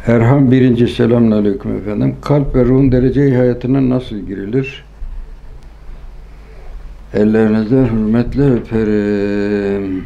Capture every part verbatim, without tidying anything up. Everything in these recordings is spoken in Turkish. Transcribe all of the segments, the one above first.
Erhan birinci selamünaleyküm efendim. Kalp ve ruhun derece-i hayatına nasıl girilir? Ellerinizden hürmetle öperim.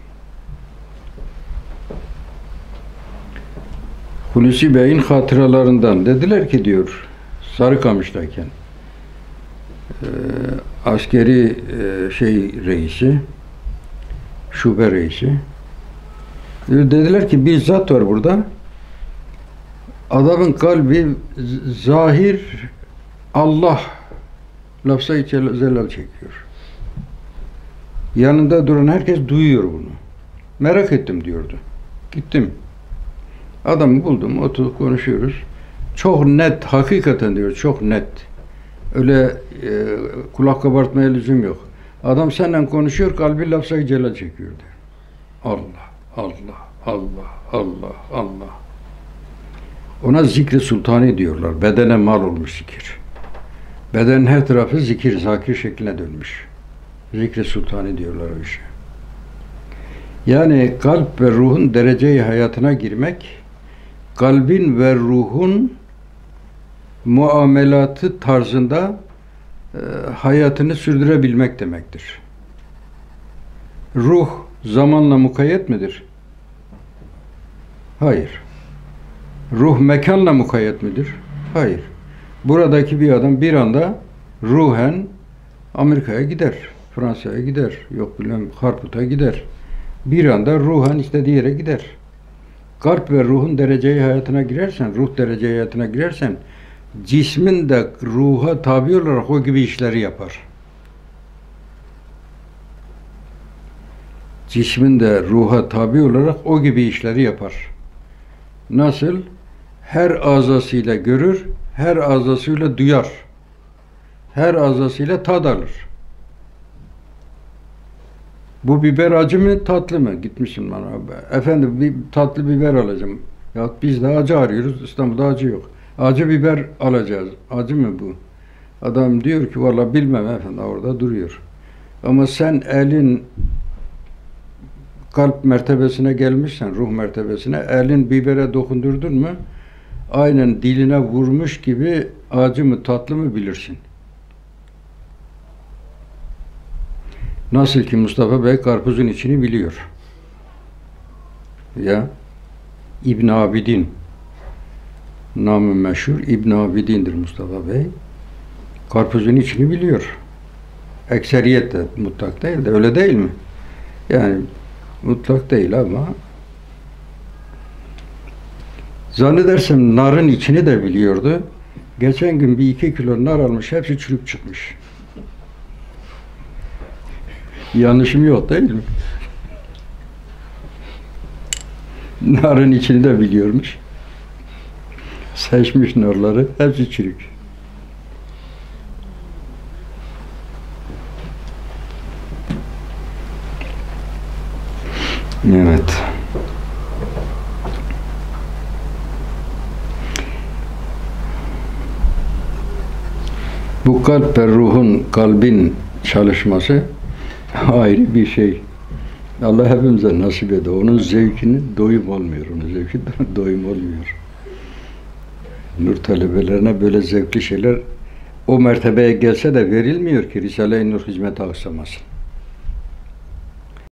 Hulusi Bey'in hatıralarından dediler ki diyor Sarıkamış'tayken e, askeri e, şey reisi, şube reisi dediler ki bir zat var burada, adamın kalbi zahir Allah lafza-i celal çekiyor. Yanında duran herkes duyuyor bunu. Merak ettim diyordu. Gittim. Adamı buldum, oturduk konuşuyoruz. Çok net, hakikaten diyor, çok net. Öyle e, kulak kabartmaya lüzum yok. Adam seninle konuşuyor, kalbi lafza-i celal çekiyor diyor. Allah, Allah, Allah, Allah, Allah. Ona zikri sultani diyorlar. Bedene mal olmuş zikir. Bedenin her tarafı zikir, zakir şekline dönmüş. Zikri sultani diyorlar o işe. Yani kalp ve ruhun derece-i hayatına girmek, kalbin ve ruhun muamelatı tarzında e, hayatını sürdürebilmek demektir. Ruh zamanla mukayyet midir? Hayır. Ruh mekanla mukayyet midir? Hayır. Buradaki bir adam bir anda ruhen Amerika'ya gider, Fransa'ya gider, yok bilmem Harput'a gider. Bir anda ruhen istediği yere gider. Kalp ve ruhun derece-i hayatına girersen, ruh derece-i hayatına girersen, cismin de ruha tabi olarak o gibi işleri yapar. Cismin de ruha tabi olarak o gibi işleri yapar. Nasıl? Her azasıyla görür, her azasıyla duyar. Her azasıyla tad alır. Bu biber acı mı, tatlı mı? Gitmişim bana. Efendim bir tatlı biber alacağım. Ya biz de acı arıyoruz, İstanbul'da acı yok. Acı biber alacağız. Acı mı bu? Adam diyor ki vallahi bilmem efendim, orada duruyor. Ama sen elin kalp mertebesine gelmişsen, ruh mertebesine, elin bibere dokundurdun mu, aynen diline vurmuş gibi acı mı tatlı mı bilirsin. Nasıl ki Mustafa Bey karpuzun içini biliyor. Ya İbn Abidin, namı meşhur İbn Abidin'dir Mustafa Bey. Karpuzun içini biliyor. Ekseriyet de mutlak değil de, öyle değil mi? Yani mutlak değil ama zannedersem narın içini de biliyordu. Geçen gün bir iki kilo nar almış, hepsi çürük çıkmış. Yanlışım yok değil mi? Narın içini de biliyormuş. Seçmiş narları, hepsi çürük. Evet. Bu kalp ve ruhun, kalbin çalışması ayrı bir şey. Allah hepimize nasip eder. Onun zevkinin doyum olmuyor. Onun zevkinden doyum olmuyor. Nur talebelerine böyle zevkli şeyler o mertebeye gelse de verilmiyor ki Risale-i Nur hizmete aksamasın.